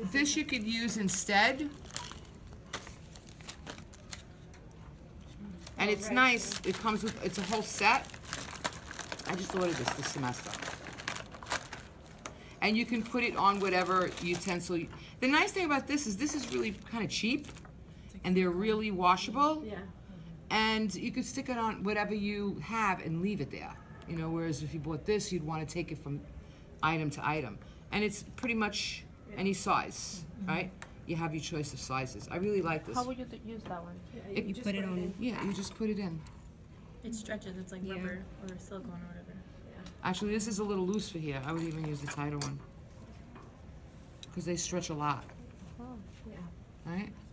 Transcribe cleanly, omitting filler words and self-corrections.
this you could use instead. And it's nice, it comes with, it's a whole set. I just ordered this semester. And you can put it on whatever utensil. The nice thing about this is really kind of cheap, and they're really washable. Yeah. And you could stick it on whatever you have and leave it there. You know, whereas if you bought this, you'd want to take it from item to item. And it's pretty much any size, right? You have your choice of sizes. I really like this. How would you use that one? Yeah, You put it on. Yeah, you just put it in. It stretches. It's like rubber or silicone or whatever. Actually, this is a little loose for here. I would even use the tighter one. Because they stretch a lot. Oh. Yeah. Right?